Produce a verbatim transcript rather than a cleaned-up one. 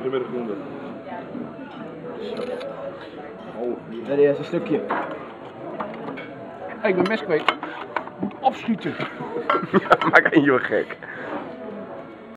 Goedemiddag, groente. Oh, dat is een stukje. Hey, ik ben mes kwijt. Moet opschieten. Ja, maak een joh gek.